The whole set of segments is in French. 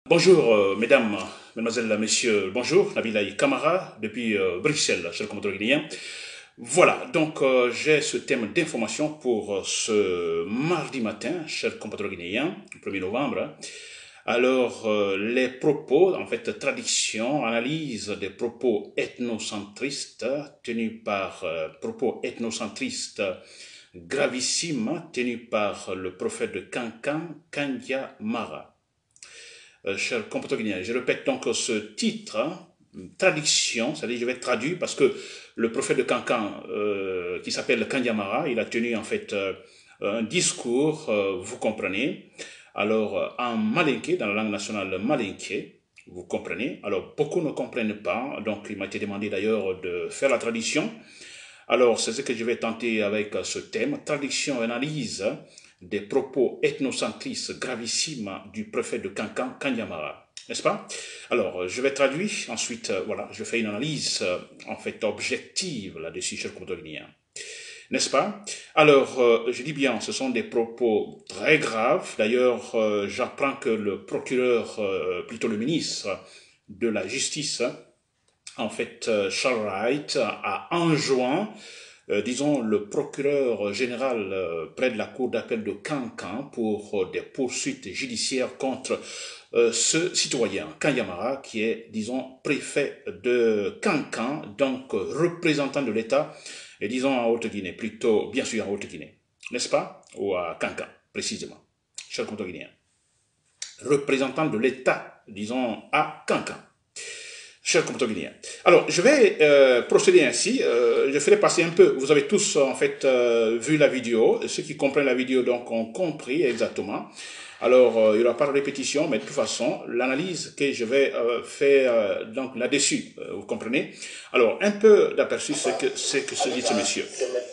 Bonjour, mesdames, mesdemoiselles, messieurs, bonjour, Nabilaï Kamara, depuis Bruxelles, cher commandant guinéen. Voilà, donc j'ai ce thème d'information pour ce mardi matin, cher commandant guinéen, 1er novembre. Alors, les propos, en fait, traduction, analyse des propos ethnocentristes tenus par, propos ethnocentristes gravissimes tenus par le prophète de Kankan, Kanya Mara. Cher compatriotes guinéens, je répète donc ce titre, traduction, c'est-à-dire je vais traduire parce que le prophète de Kankan, qui s'appelle Kanyamara, il a tenu en fait un discours, vous comprenez, alors en malinké, dans la langue nationale malinké, vous comprenez, alors beaucoup ne comprennent pas, donc il m'a été demandé d'ailleurs de faire la traduction. Alors c'est ce que je vais tenter avec ce thème, traduction et analyse des propos ethnocentristes gravissimes du prophète de Kankan, Kanyamara, n'est-ce pas? Alors, je vais traduire, ensuite, voilà, je fais une analyse, en fait, objective là-dessus, cher compatriotes guinéens, n'est-ce pas? Alors, je dis bien, ce sont des propos très graves. D'ailleurs, j'apprends que le procureur, plutôt le ministre de la Justice, en fait, Charles Wright, a enjoint disons, le procureur général près de la cour d'appel de Kankan pour des poursuites judiciaires contre ce citoyen, Kanyamara, qui est, disons, préfet de Kankan, donc représentant de l'État, et disons en Haute-Guinée, plutôt, bien sûr en Haute-Guinée, n'est-ce pas? Ou à Kankan, précisément, cher compte guinéen. Représentant de l'État, disons, à Kankan. Chers compatriotes guinéens. Alors, je vais procéder ainsi. Je ferai passer un peu. Vous avez tous, en fait, vu la vidéo. Ceux qui comprennent la vidéo, donc, ont compris exactement. Alors, il n'y aura pas de répétition, mais de toute façon, l'analyse que je vais faire donc là-dessus, vous comprenez? Alors, un peu d'aperçu, c'est que se dit ce monsieur.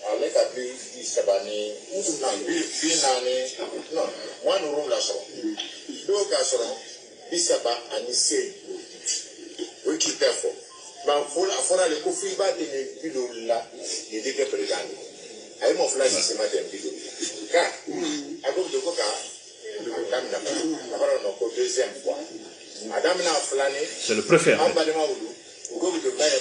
Oui, qui est fort. Mais il faut aller au Fiba de vidéo là, il est président. Avec mon flash, c'est ma vidéo. Car, à cause de quoi, madame n'a pas deuxième fois. Madame n'a flâné. C'est le préfet. En bas de ma boulot. Au cours de bain,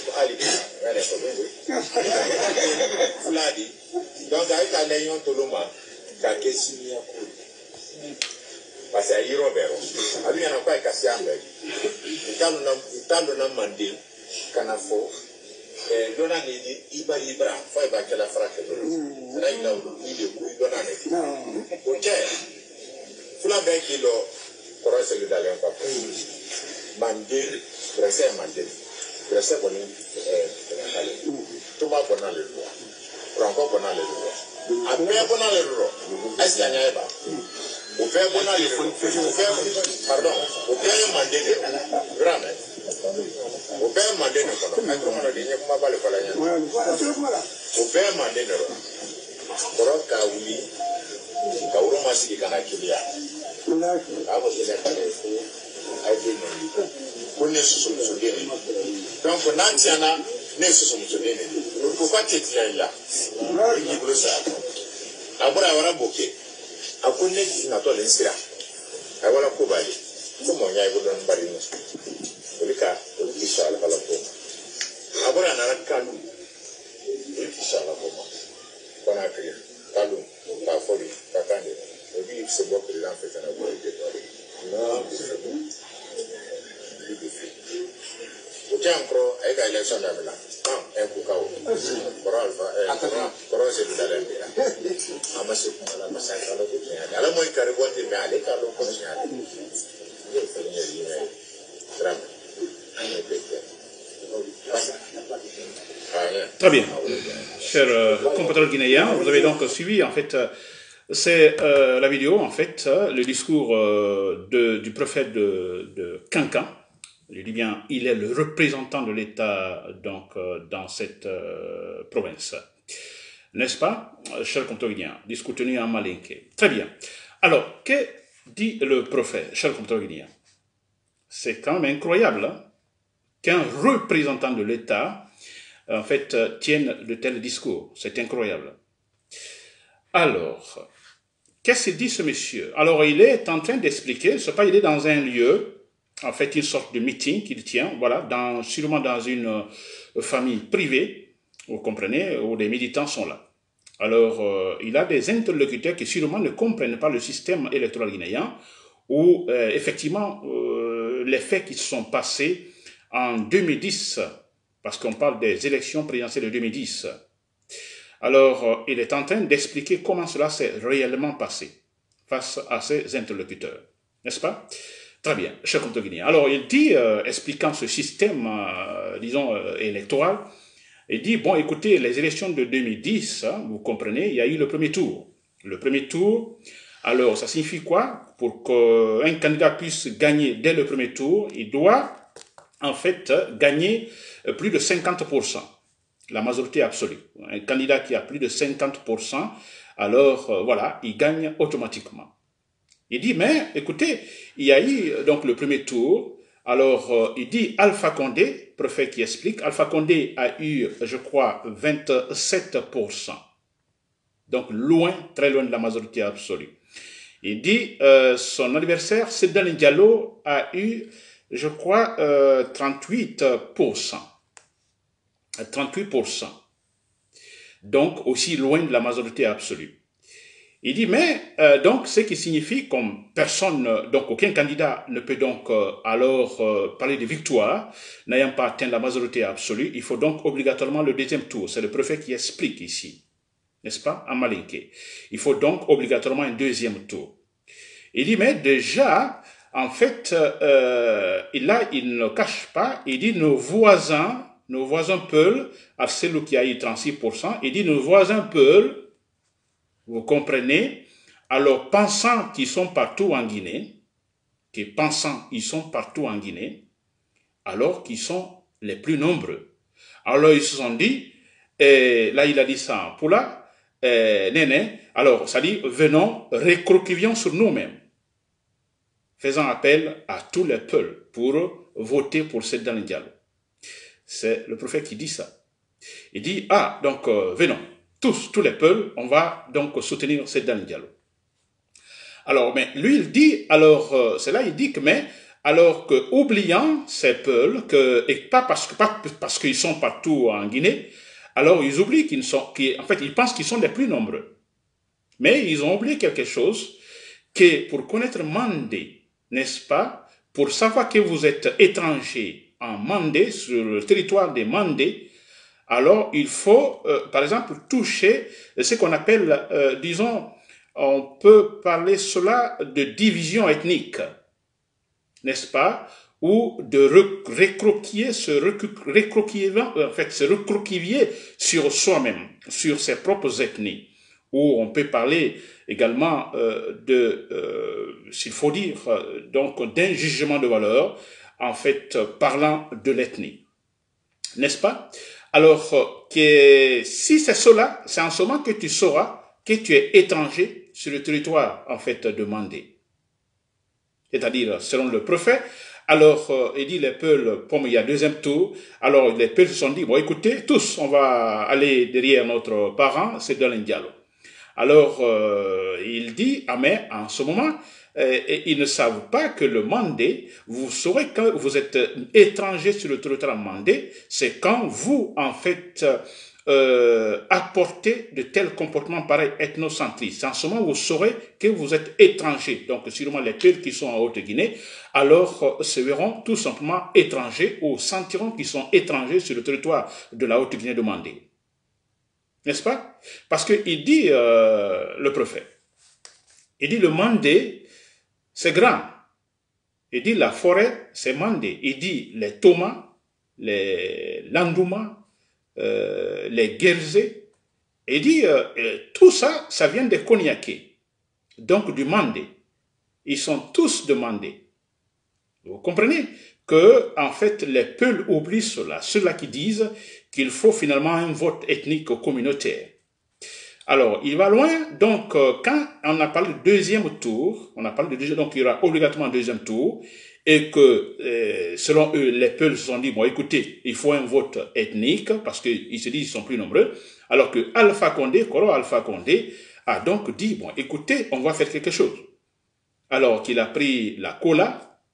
Fladi. Donc, avec un léon Toloma, t'as qu'est-ce qu'il y a parce que y Robert, il y a pas cassé un bec. Il t'a demandé qu'un affaire, et l'on a dit, il va faut que la frappe. Là, il a eu des coups, il a dit. Ok, il a bien qu'il a croisé le dalin papa. Mandé, pressé mandé, pressé bon, tout le monde pendant le roi. Encore pendant le roi. Après pendant le roi, est-ce qu'il y a pas? Au père Bonal, pardon, au père Mandé, grand mère. Au père Mandé, au père Mandé, Koro Kaoui, Kaouro Massi Kanakilia. Avo Selekalefu, Aïdéné, connaissent son soudéné. Donc, Nantiana, n'est son soudéné. Pourquoi tu es là? Il dit ça. Après avoir bouquet. A connaît na to l'ensira a wala ko bali ko mo nyaay go don bari no olika olika ala kala ko abora na rakalu olika ala ko ma kona kriya kalu ka fori ka kande obi se bo ko lan feta na bo ide to na o ancro ai ga election da mela en ku kawo koro alfa koro se da lembe amase ko la masaka lo ko ya ala moy kare bonde me ale ka lo ko ya ye fanya yime drama Très bien. Chers compatriotes guinéens, vous avez donc suivi, en fait, c'est la vidéo, en fait, le discours du prophète de Kankan. Je dis bien, il est le représentant de l'État donc dans cette province. N'est-ce pas, chers compatriotes guinéens? Discours tenu en malinké. Très bien. Alors, que dit le prophète, chers compatriotes guinéens? C'est quand même incroyable hein, qu'un représentant de l'État en fait, tiennent de tels discours. C'est incroyable. Alors, qu'est-ce qu'il dit ce monsieur? Alors, il est en train d'expliquer, je ne sais pas, il est dans un lieu, en fait une sorte de meeting qu'il tient, voilà, sûrement dans une famille privée, vous comprenez, où les militants sont là. Alors, il a des interlocuteurs qui sûrement ne comprennent pas le système électoral guinéen, où effectivement, les faits qui se sont passés en 2010, parce qu'on parle des élections présidentielles de 2010, alors il est en train d'expliquer comment cela s'est réellement passé face à ses interlocuteurs, n'est-ce pas? Très bien, cher compte guinéen. Alors, il dit, expliquant ce système, disons, électoral, il dit, bon, écoutez, les élections de 2010, hein, vous comprenez, il y a eu le premier tour. Le premier tour, alors, ça signifie quoi? Pour qu'un candidat puisse gagner dès le premier tour, il doit, en fait, gagner plus de 50%, la majorité absolue. Un candidat qui a plus de 50%, alors, voilà, il gagne automatiquement. Il dit, mais écoutez, il y a eu donc le premier tour. Alors, il dit Alpha Condé, préfet qui explique, Alpha Condé a eu, je crois, 27%. Donc, loin, très loin de la majorité absolue. Il dit, son adversaire, Seydou Diallo, a eu, je crois, 38%. 38%. Donc, aussi loin de la majorité absolue. Il dit, mais, donc, ce qui signifie comme personne, donc aucun candidat ne peut donc alors parler de victoire, n'ayant pas atteint la majorité absolue, il faut donc obligatoirement le deuxième tour. C'est le préfet qui explique ici, n'est-ce pas, en malinqué. Il faut donc obligatoirement un deuxième tour. Il dit, mais déjà, en fait, là, il ne cache pas, il dit, nos voisins Peuls, à celui qui a eu 36%, il dit, nos voisins Peuls, vous comprenez? Alors, pensant qu'ils sont partout en Guinée, alors qu'ils sont les plus nombreux. Alors, ils se sont dit, là, il a dit ça en Poula, Néné, alors, ça dit, venons, recroquevillons sur nous-mêmes, faisant appel à tous les peuples pour voter pour Seydou Diallo. C'est le prophète qui dit ça. Il dit, ah, donc, venons. Tous les peuples, on va donc soutenir Seydou Diallo. Alors, mais lui, il dit, alors, c'est là, il dit que, mais, alors que, oubliant ces peuples, et pas parce qu'ils sont partout en Guinée, alors ils oublient en fait, ils pensent qu'ils sont les plus nombreux. Mais ils ont oublié quelque chose, que pour connaître Mandé, n'est-ce pas, pour savoir que vous êtes étranger en Mandé, sur le territoire des Mandés, alors il faut, par exemple, toucher ce qu'on appelle, disons, on peut parler cela de division ethnique, n'est-ce pas, ou de recroquiller, se recroquiller sur soi-même, sur ses propres ethnies, ou on peut parler également s'il faut dire, donc d'un jugement de valeur, en fait, parlant de l'ethnie, n'est-ce pas? Alors, si c'est cela, c'est en ce moment que tu sauras que tu es étranger sur le territoire, en fait, de Mandé. C'est-à-dire, selon le prophète, alors, il dit les peuples, comme il y a deuxième tour, alors les peuples se sont dit, bon, écoutez, tous, on va aller derrière notre parent, c'est Seydou Diallo. Alors, il dit, ah mais, en ce moment, ils ne savent pas que le Mandé, vous saurez quand vous êtes étranger sur le territoire Mandé, c'est quand vous, en fait, apportez de tels comportements pareils ethnocentristes. En ce moment, vous saurez que vous êtes étranger. Donc, sûrement les peuples qui sont en Haute-Guinée, alors se verront tout simplement étrangers ou sentiront qu'ils sont étrangers sur le territoire de la Haute-Guinée de Mandé. N'est-ce pas? Parce qu'il dit, le prophète, il dit le Mandé, c'est grand. Il dit la forêt, c'est Mandé. Il dit les Thomas, les Landouma, les Guerzé. Il dit tout ça, ça vient des Koniaké, donc du Mandé. Ils sont tous de Mandé. Vous comprenez que, en fait, les peuples oublient cela. Ceux-là qui disent qu'il faut finalement un vote ethnique communautaire. Alors, il va loin, donc quand on a parlé du deuxième tour, donc il y aura obligatoirement un deuxième tour, et que selon eux, les peuples se sont dit, bon écoutez, il faut un vote ethnique, parce qu'ils se disent qu'ils sont plus nombreux, alors que Koro Alpha Condé a donc dit, bon écoutez, on va faire quelque chose. Alors qu'il a pris la cola,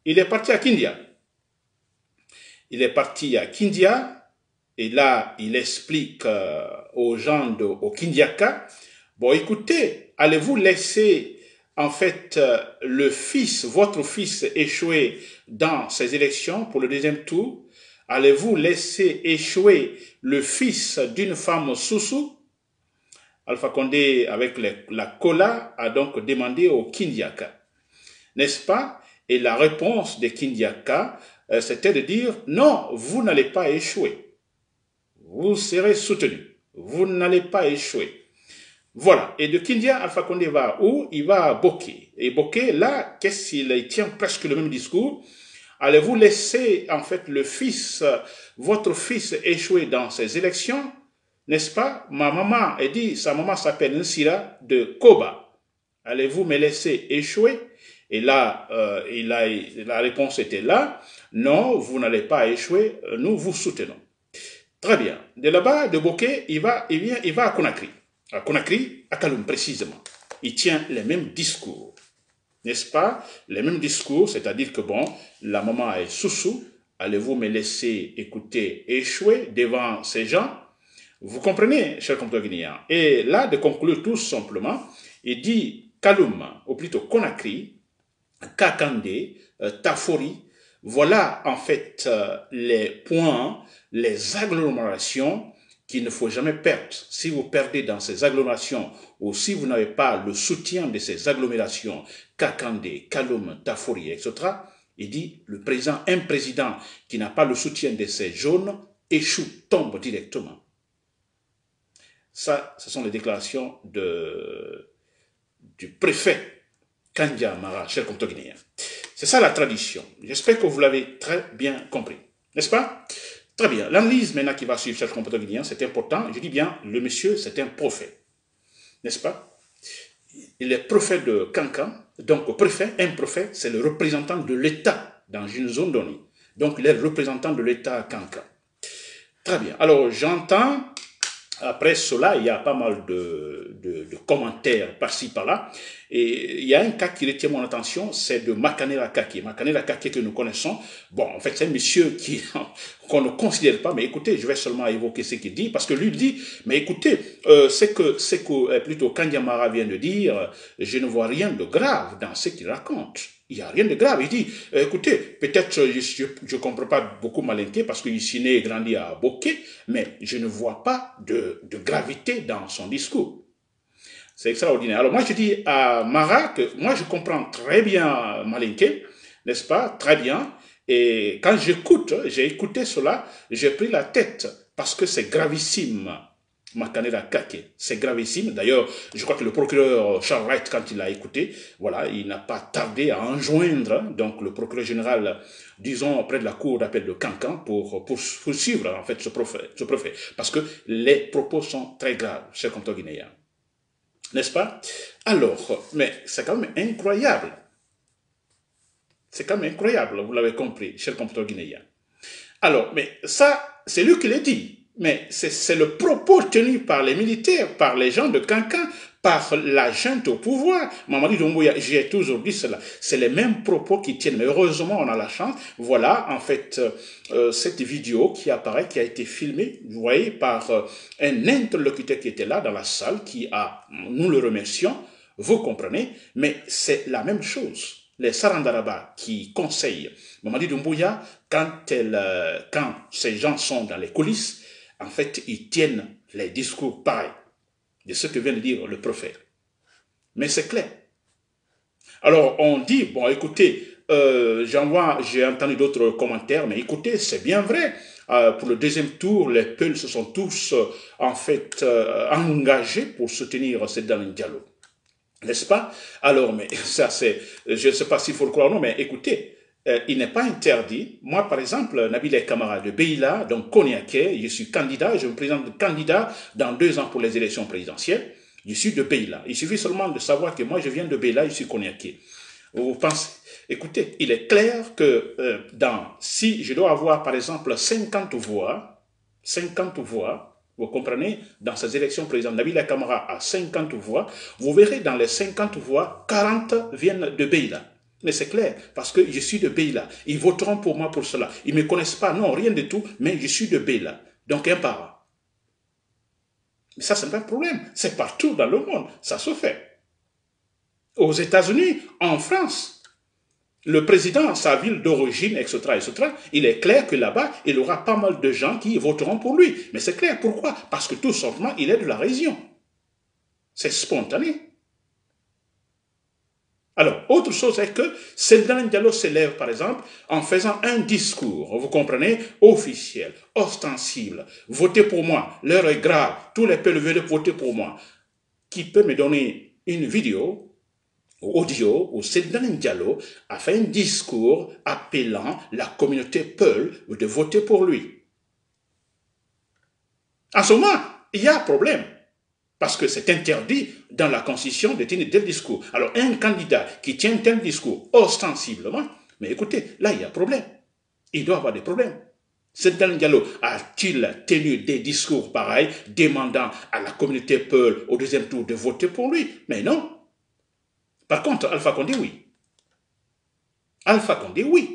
il est parti à Kindia. Il est parti à Kindia, et là, il explique aux gens au Kindiaka, bon, écoutez, allez-vous laisser, en fait, le fils, votre fils, échouer dans ces élections pour le deuxième tour? Allez-vous laisser échouer le fils d'une femme Soussou? Alpha Condé, avec la cola, a donc demandé au Kindiaka. N'est-ce pas? Et la réponse de Kindiaka, c'était de dire, non, vous n'allez pas échouer. Vous serez soutenu. Vous n'allez pas échouer. Voilà. Et de Kindia, Alpha Condé va où? Il va à Boké. Et Boké, là, qu'est-ce qu'il tient presque le même discours? Allez-vous laisser, en fait, le fils, votre fils échouer dans ces élections? N'est-ce pas? Ma maman, elle dit, sa maman s'appelle Nsira de Koba. Allez-vous me laisser échouer? Et là, la réponse était là. Non, vous n'allez pas échouer, nous vous soutenons. Très bien. De là-bas, de Boké, il va à Conakry. À Conakry, à Kaloum précisément. Il tient les mêmes discours. N'est-ce pas? Les mêmes discours, c'est-à-dire que bon, la maman est Soussou. Allez-vous me laisser écouter échouer devant ces gens? Vous comprenez, chers compatriotes guinéens? Et là, de conclure tout simplement, il dit Kaloum, ou plutôt Conakry, Kakandé, Tafori, voilà en fait les points, les agglomérations qu'il ne faut jamais perdre. Si vous perdez dans ces agglomérations ou si vous n'avez pas le soutien de ces agglomérations, Kakandé, Kaloum, Tafori, etc., il dit un président qui n'a pas le soutien de ces zones échoue, tombe directement. Ça, ce sont les déclarations du préfet Kandia Mara, cher compatriotes guinéens. C'est ça la tradition. J'espère que vous l'avez très bien compris. N'est-ce pas? Très bien. L'analyse maintenant qui va suivre, cher compatriotes guinéens, c'est important. Je dis bien, le monsieur, c'est un prophète. N'est-ce pas? Il est prophète de Kankan. Donc, un prophète, c'est le représentant de l'État dans une zone donnée. Donc, il est le représentant de l'État à Kankan. Très bien. Alors, j'entends... Après cela, il y a pas mal de commentaires par-ci, par-là. Et il y a un cas qui retient mon attention, c'est de Makanela Kake. Makanela Kake que nous connaissons. Bon, en fait, c'est un monsieur qu'on ne considère pas, mais écoutez, je vais seulement évoquer ce qu'il dit, parce que lui dit, mais écoutez, c'est que plutôt Kandia Mara vient de dire, je ne vois rien de grave dans ce qu'il raconte. Il n'y a rien de grave. Il dit, écoutez, peut-être je ne comprends pas beaucoup Malinké parce qu'il est né et grandi à Boké, mais je ne vois pas de gravité dans son discours. C'est extraordinaire. Alors moi je dis à Mara que moi je comprends très bien Malinké, n'est-ce pas? Très bien. Et quand j'ai écouté cela, j'ai pris la tête parce que c'est gravissime. Makanela Kake, c'est gravissime. D'ailleurs, je crois que le procureur Charles Wright, quand il a écouté, voilà, il n'a pas tardé à enjoindre donc le procureur général, disons, auprès de la cour d'appel de Kankan pour suivre en fait ce prophète. Parce que les propos sont très graves, chers compatriotes guinéens. N'est-ce pas? Alors, mais c'est quand même incroyable. C'est quand même incroyable, vous l'avez compris, chers compatriotes guinéens. Alors, mais ça, c'est lui qui l'a dit. Mais c'est le propos tenu par les militaires, par les gens de Kankan, par la junte au pouvoir. Mamadi Doumbouya, j'ai toujours dit cela. C'est les mêmes propos qui tiennent. Mais heureusement, on a la chance. Voilà, en fait, cette vidéo qui apparaît, qui a été filmée, vous voyez, par un interlocuteur qui était là dans la salle, nous le remercions, vous comprenez, mais c'est la même chose. Les Sarandaraba qui conseillent Mamadi Doumbouya, quand ces gens sont dans les coulisses, en fait, ils tiennent les discours pareils de ce que vient de dire le prophète. Mais c'est clair. Alors, on dit, bon, écoutez, j'ai entendu d'autres commentaires, mais écoutez, c'est bien vrai. Pour le deuxième tour, les Peuls se sont tous, en fait, engagés pour soutenir Sedan Diallo. N'est-ce pas? Alors, mais ça, je ne sais pas s'il faut le croire ou non, mais écoutez, il n'est pas interdit. Moi, par exemple, Nabil Kamara de Beila, donc Koniaké, je suis candidat, je me présente candidat dans 2 ans pour les élections présidentielles. Je suis de Beila. Il suffit seulement de savoir que moi, je viens de Beila, je suis Koniaké. Vous pensez? Écoutez, il est clair que si je dois avoir, par exemple, 50 voix, vous comprenez, dans ces élections présidentielles, Nabil Kamara a 50 voix, vous verrez dans les 50 voix, 40 viennent de Beila. Mais c'est clair, parce que je suis de Beila. Ils voteront pour moi pour cela. Ils ne me connaissent pas, non, rien du tout, mais je suis de Beila. Donc un parent. Mais ça, c'est pas un problème. C'est partout dans le monde. Ça se fait. Aux États-Unis, en France, le président, sa ville d'origine, etc., il est clair que là-bas, il y aura pas mal de gens qui voteront pour lui. Mais c'est clair. Pourquoi? Parce que tout simplement, il est de la région. C'est spontané. Alors, autre chose est que Seydina Diallo s'élève, par exemple, en faisant un discours, vous comprenez, officiel, ostensible. Votez pour moi, l'heure est grave, tous les peuples veulent voter pour moi. Qui peut me donner une vidéo, audio, où Seydina Diallo a fait un discours appelant la communauté Peul de voter pour lui. En ce moment, il y a un problème. Parce que c'est interdit dans la Constitution de tenir tel discours. Alors, un candidat qui tient tel discours ostensiblement, mais écoutez, là, il y a un problème. Il doit avoir des problèmes. Seydina Diallo a-t-il tenu des discours pareils, demandant à la communauté Peul au deuxième tour de voter pour lui? Mais non. Par contre, Alpha Condé, oui. Alpha Condé, oui.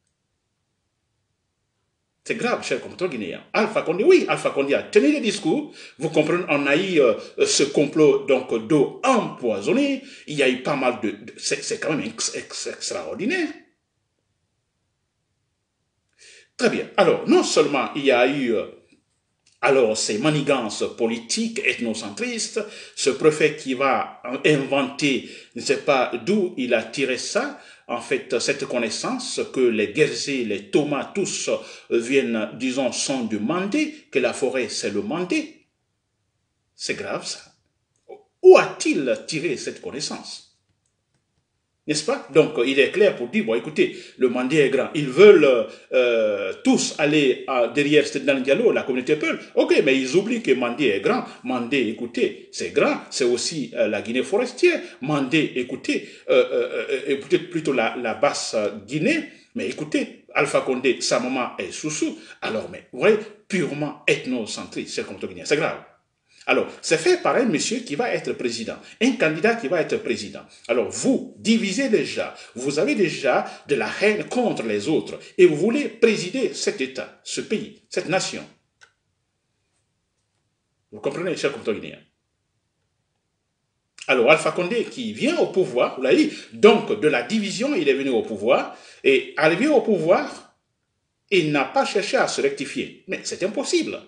C'est grave, chers compatriotes guinéens. Alpha Condé, oui, Alpha Condé a tenu des discours. Vous comprenez, on a eu ce complot donc d'eau empoisonnée. Il y a eu pas mal de... c'est quand même extraordinaire. Très bien. Alors, non seulement il y a eu alors ces manigances politiques, ethnocentristes, ce préfet qui va inventer, je ne sais pas d'où il a tiré ça, en fait, cette connaissance que les Guérzés, les Thomas, tous viennent, disons, sont du Mandé, que la forêt, c'est le Mandé. C'est grave, ça. Où a-t-il tiré cette connaissance? N'est-ce pas? Donc, il est clair pour dire, bon, écoutez, le Mandé est grand. Ils veulent tous aller derrière Seydina Diallo, la communauté Peul. Ok, mais ils oublient que Mandé est grand. Mandé, écoutez, c'est grand. C'est aussi la Guinée forestière. Mandé, écoutez, peut-être plutôt la basse Guinée. Mais écoutez, Alpha Condé, sa maman est Soussou. Alors, mais vous voyez, purement ethnocentrique, c'est comme tout Guinéen. C'est grave. Alors, c'est fait par un monsieur qui va être président, un candidat qui va être président. Alors, vous divisez déjà, vous avez déjà de la haine contre les autres et vous voulez présider cet État, ce pays, cette nation. Vous comprenez, chers compatriotes guinéens? Alors, Alpha Condé qui vient au pouvoir, vous l'avez dit, donc de la division, il est venu au pouvoir et arrivé au pouvoir, il n'a pas cherché à se rectifier. Mais c'est impossible.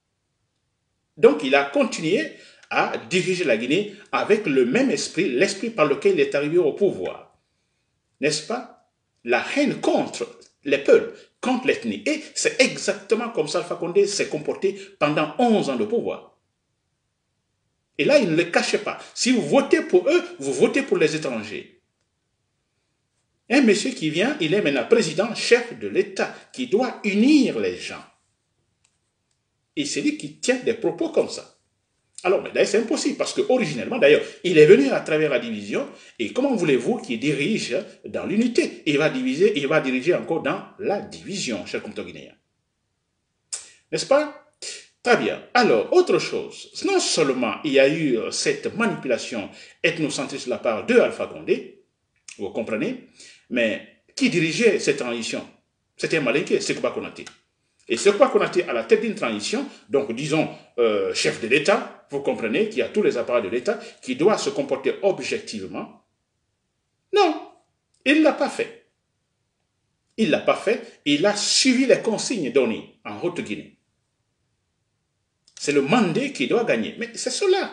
Donc, il a continué à diriger la Guinée avec le même esprit, l'esprit par lequel il est arrivé au pouvoir. N'est-ce pas? La haine contre les peuples, contre l'ethnie. Et c'est exactement comme ça Alpha Condé s'est comporté pendant 11 ans de pouvoir. Et là, il ne le cachait pas. Si vous votez pour eux, vous votez pour les étrangers. Un monsieur qui vient, il est maintenant président, chef de l'État, qui doit unir les gens. Et c'est lui qui tient des propos comme ça. Alors, mais d'ailleurs, c'est impossible, parce qu'originellement, d'ailleurs, il est venu à travers la division, et comment voulez-vous qu'il dirige dans l'unité? Il va diviser, il va diriger encore dans la division, chers compatriotes guinéens. N'est-ce pas? Très bien. Alors, autre chose, non seulement il y a eu cette manipulation ethnocentriste de la part de Alpha Condé, vous comprenez, mais qui dirigeait cette transition? C'était un malinqué, Sékou Konaté. Et Sékou Konaté à la tête d'une transition, donc disons chef de l'État, vous comprenez, qui a tous les appareils de l'État, qui doit se comporter objectivement. Non, il ne l'a pas fait. Il ne l'a pas fait, il a suivi les consignes données en Haute-Guinée. C'est le Mandé qui doit gagner. Mais c'est cela.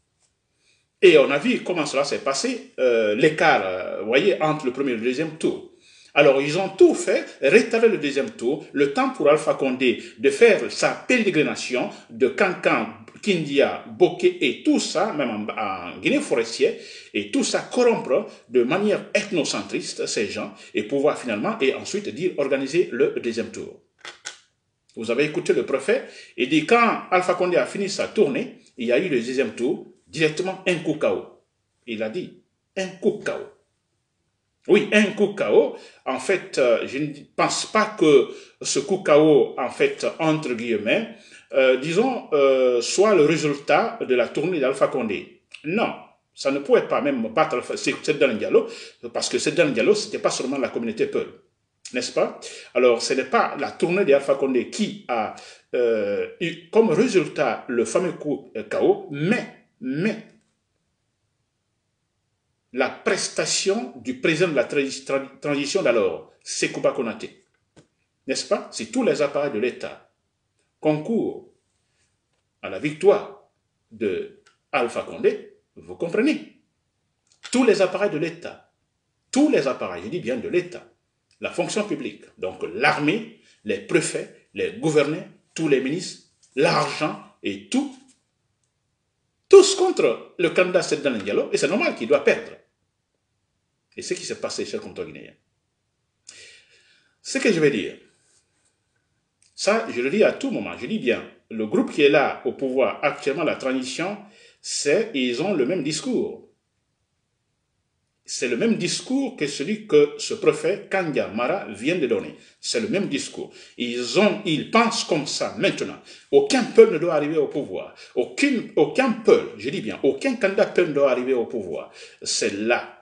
Et on a vu comment cela s'est passé, l'écart, vous voyez, entre le premier et le deuxième tour. Alors, ils ont tout fait, rétablir le deuxième tour, le temps pour Alpha Condé de faire sa pérégrination de Cancan, Kindia, Boké et tout ça, même en Guinée forestière, et tout ça corrompre de manière ethnocentriste ces gens, et pouvoir finalement, et ensuite dire, organiser le deuxième tour. Vous avez écouté le préfet, il dit quand Alpha Condé a fini sa tournée, il y a eu le deuxième tour, directement un coup KO. Il a dit, un coup KO. Oui, un coup KO. En fait, je ne pense pas que ce coup KO, en fait, entre guillemets, disons, soit le résultat de la tournée d'Alpha Condé. Non. Ça ne pouvait pas même battre Seydou Diallo, parce que Seydou Diallo, ce n'était pas seulement la communauté Peul, n'est-ce pas? Alors, ce n'est pas la tournée d'Alpha Condé qui a eu comme résultat le fameux coup KO, mais la prestation du président de la transition d'alors, Sekouba Konaté, n'est-ce pas? Si tous les appareils de l'État concourent à la victoire de Alpha Condé, vous comprenez? Tous les appareils de l'État, tous les appareils, je dis bien de l'État, la fonction publique, donc l'armée, les préfets, les gouverneurs, tous les ministres, l'argent et tout, tous contre le candidat Seydou Diallo, et c'est normal qu'il doit perdre. Et ce qui s'est passé, chers compatriotes guinéens. Ce que je vais dire, ça, je le dis à tout moment, je dis bien, le groupe qui est là au pouvoir actuellement, la transition, ils ont le même discours. C'est le même discours que celui que ce préfet Kandia Mara vient de donner. C'est le même discours. Ils pensent comme ça maintenant. Aucun peuple ne doit arriver au pouvoir. Aucun peuple, je dis bien, aucun candidat peuple ne doit arriver au pouvoir. C'est là.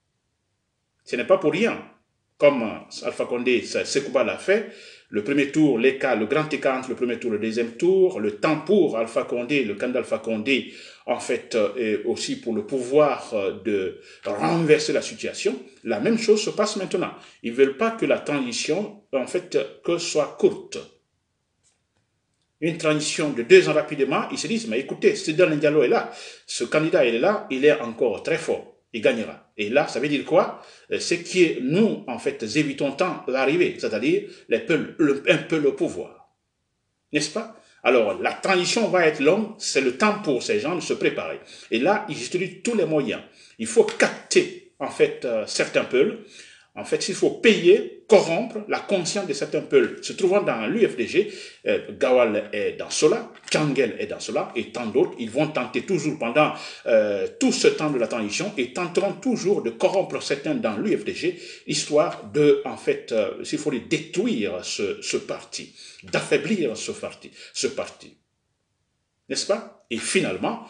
Ce n'est pas pour rien. Comme Alpha Condé, Sekouba l'a fait, le premier tour, le grand écart entre le premier tour et le deuxième tour, le temps pour Alpha Condé, le candidat Alpha Condé, en fait, aussi pour le pouvoir de renverser la situation, la même chose se passe maintenant. Ils ne veulent pas que la transition, en fait, que soit courte. Une transition de 2 ans rapidement, ils se disent, mais écoutez, Seydou Diallo est là, ce candidat il est là, il est encore très fort. Il gagnera. Et là, ça veut dire quoi? C'est que nous, en fait, évitons tant l'arrivée, c'est-à-dire un peu le pouvoir. N'est-ce pas? Alors, la transition va être longue, c'est le temps pour ces gens de se préparer. Et là, ils utilisent tous les moyens. Il faut capter, en fait, certains peuples. En fait, il faut payer, corrompre la conscience de certains peuples se trouvant dans l'UFDG. Gawal est dans cela, Kangel est dans cela, et tant d'autres. Ils vont tenter toujours pendant tout ce temps de la transition et tenteront toujours de corrompre certains dans l'UFDG, histoire de, en fait, s'il faut détruire ce parti, d'affaiblir ce parti. N'est-ce pas? Et finalement,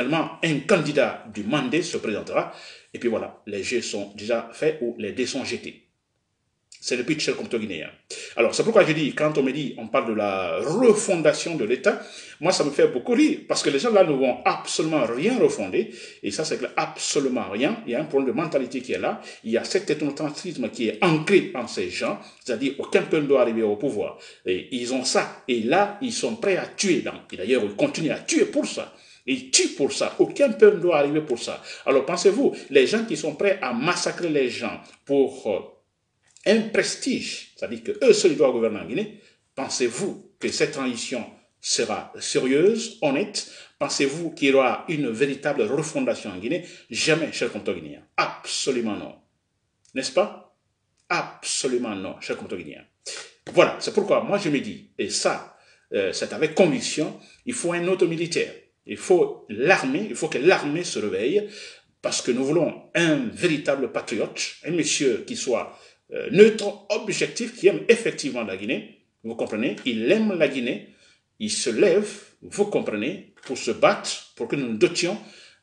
un candidat du Mandé se présentera. Et puis voilà, les jeux sont déjà faits ou les dés sont jetés. C'est le pitch contre guinéen. Alors, c'est pourquoi je dis, quand on me dit, on parle de la refondation de l'État, moi, ça me fait beaucoup rire, parce que les gens là ne vont absolument rien refonder, et ça, c'est absolument rien. Il y a un problème de mentalité qui est là, il y a cet ethnocentrisme qui est ancré en ces gens, c'est-à-dire aucun peuple ne doit arriver au pouvoir. Et ils ont ça, et là, ils sont prêts à tuer. Et d'ailleurs, ils continuent à tuer pour ça. Ils tuent pour ça. Aucun peuple ne doit arriver pour ça. Alors, pensez-vous, les gens qui sont prêts à massacrer les gens pour un prestige, c'est-à-dire qu'eux seuls doivent gouverner en Guinée, pensez-vous que cette transition sera sérieuse, honnête? Pensez-vous qu'il y aura une véritable refondation en Guinée? Jamais, chers compatriotes guinéens. Absolument non. N'est-ce pas? Absolument non, chers compatriotes guinéens. Voilà, c'est pourquoi moi je me dis, et ça, c'est avec conviction, il faut un autre militaire. Il faut l'armée, il faut que l'armée se réveille, parce que nous voulons un véritable patriote, un monsieur qui soit neutre, objectif, qui aime effectivement la Guinée, vous comprenez, il aime la Guinée, il se lève, vous comprenez, pour se battre, pour que nous nous dotions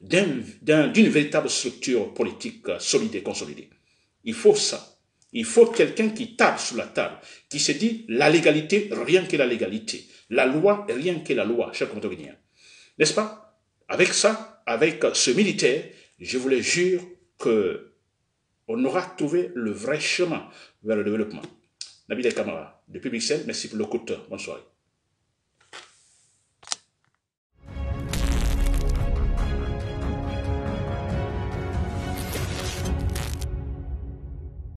d'une véritable structure politique solide et consolidée. Il faut ça. Il faut quelqu'un qui tape sur la table, qui se dit la légalité, rien que la légalité. La loi, rien que la loi, chers compatriotes guinéens. N'est-ce pas? Avec ça, avec ce militaire, je vous le jure que on aura trouvé le vrai chemin vers le développement. Nabil Kamara, depuis Bruxelles, merci pour l'écoute. Bonne soirée.